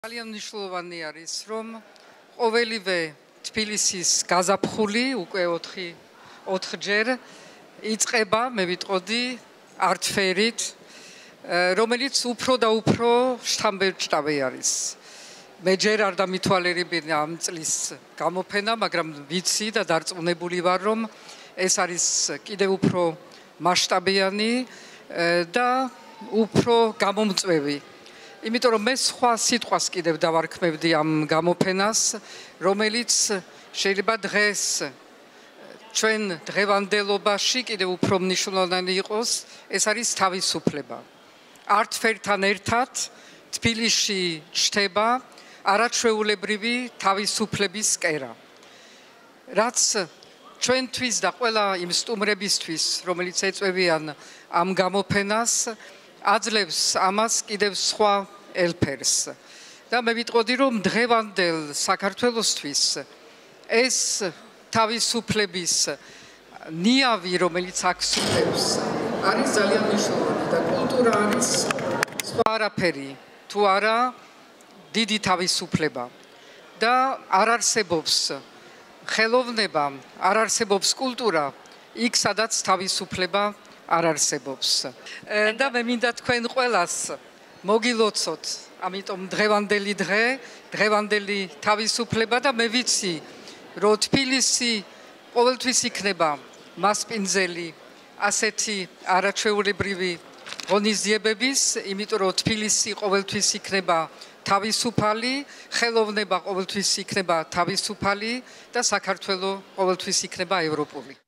ძალიან მნიშვნელოვანი არის, რომ ყოველივე თბილისის გაზაფხული უკვე 4ჯერ იწყება, მე ვიტყოდი, არტფერით, რომელიც უფრო და უფრო შთამბეჭდავი არის. მე ჯერ არ დამითვალიერებინა ამ წლის გამოფენა, მაგრამ ვიცი და დარწმუნებული ვარ, რომ ეს არის კიდევ უფრო მასშტაბიანი და უფრო გამომწვევი. იმიტომ რომ მე სხვა სიტყვას კიდევ დავარქმევდი ამ გამოფენას, რომელიც შეიძლება დღეს ჩვენ დღევანდელობაში კიდევ უფრო მნიშვნელოვანი იყოს, ეს არის თავისუფლება. არტფერთან ერთად თბილისში ჩნდება არაჩვეულებრივი თავისუფლების კერა. რაც ჩვენთვის და ყველა იმ სტუმრებისთვის, რომელიც ეწევიან ამ გამოფენას, აძლევს ამას კიდევ სხვა ელფერს. და მე ვიტყოდი, რომ დღევანდელ საქართველოსთვის ეს თავისუფლების ნიავი, რომელიც აქ სუფევს, არის ძალიან მნიშვნელოვანი და კულტურა არის სხვა არაფერი, თუ არა დიდი თავისუფლება. და არ არსებობს ხელოვნება, არ არსებობს კულტურა, იქ სადაც თავისუფლება არ არსებობს. და მე მინდა თქვენ ყველას მოგილოცოთ, ამიტომ დღევანდელი დღე, დღევანდელი თავისუფლება და მე ვიცი, რომ თბილისი ყოველთვის იქნება მასპინძელი ასეთი არაჩვეულებრივი ღონისძიებების, იმიტომ რომ თბილისი ყოველთვის იქნება თავისუფალი, ხელოვნება ყოველთვის იქნება თავისუფალი და საქართველო ყოველთვის იქნება ევროპული.